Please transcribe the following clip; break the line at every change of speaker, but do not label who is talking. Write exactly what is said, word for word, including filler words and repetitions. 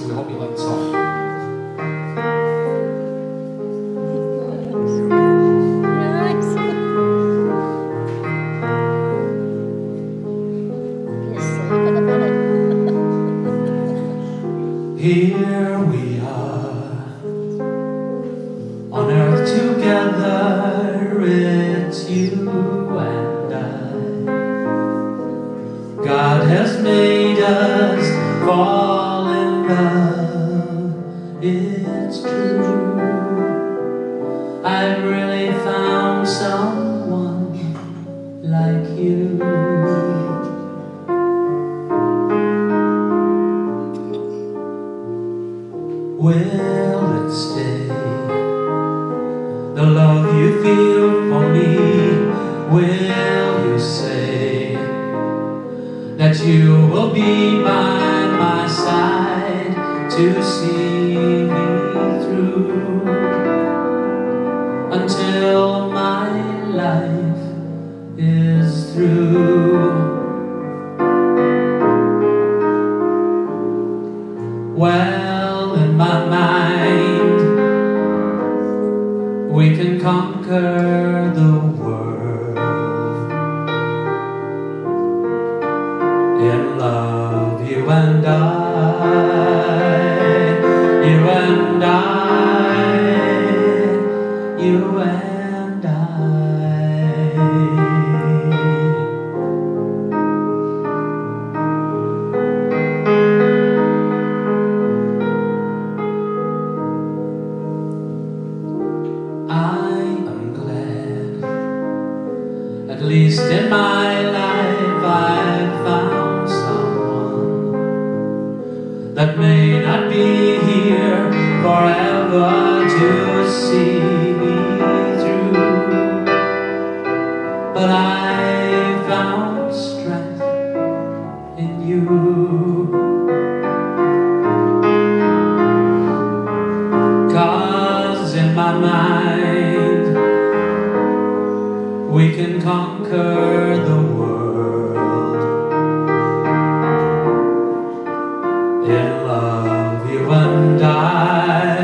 we hope you like the song.
Here we are, on earth together, it's you and I. God has made us fall in love, it's true. I've really found someone like you. Will it stay, the love you feel for me? Will you say that you will be by my side to see me through until my life is through? Well, in my mind, we can conquer the world. In love, you and I, you and I, you and I. At least in my life I've found someone that may not be here forever to see me through, but I found strength in you. Cause in my mind we can conquer the world. In love, you and I.